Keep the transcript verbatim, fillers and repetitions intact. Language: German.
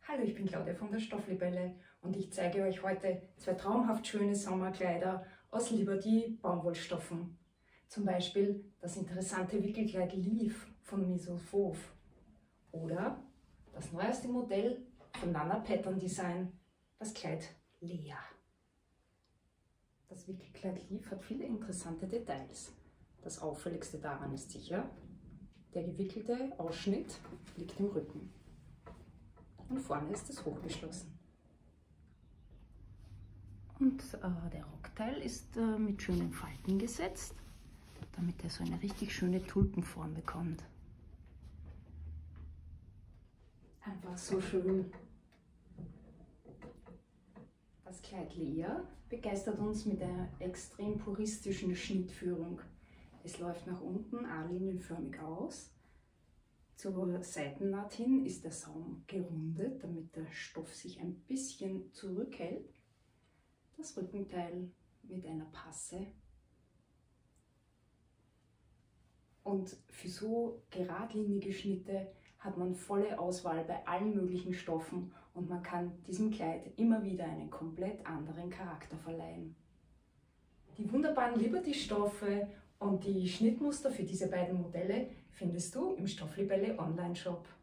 Hallo, ich bin Claudia von der Stofflibelle und ich zeige euch heute zwei traumhaft schöne Sommerkleider aus Liberty Baumwollstoffen. Zum Beispiel das interessante Wickelkleid Leaf von Misofov oder das neueste Modell von Nana Pattern Design, das Kleid Lea. Das Wickelkleid Leaf hat viele interessante Details. Das auffälligste daran ist sicher, der gewickelte Ausschnitt liegt im Rücken. Und vorne ist es hochgeschlossen. Und äh, der Rockteil ist äh, mit schönen Falten gesetzt, damit er so eine richtig schöne Tulpenform bekommt. Einfach so schön. Das Kleid Lea begeistert uns mit einer extrem puristischen Schnittführung. Es läuft nach unten A-linienförmig aus. Zur Seitennaht hin ist der Saum gerundet, damit der Stoff sich ein bisschen zurückhält. Das Rückenteil mit einer Passe. Und für so geradlinige Schnitte hat man volle Auswahl bei allen möglichen Stoffen und man kann diesem Kleid immer wieder einen komplett anderen Charakter verleihen. Die wunderbaren Liberty-Stoffe und die Schnittmuster für diese beiden Modelle findest du im Stofflibelle Online-Shop.